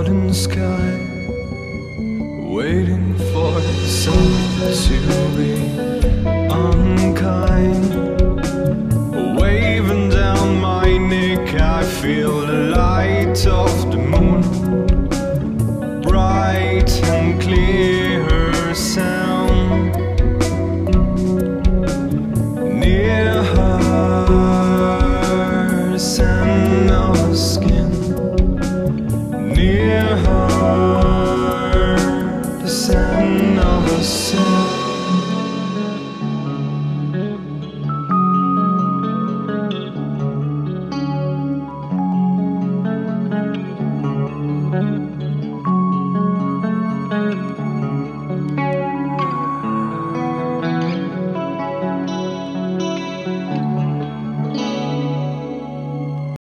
northern sky, waiting for someone to be unkind. Waving down my neck, I feel the light of the moon, bright and clear sound. Near her, the scent of her skin. Near her, the scent of her sin.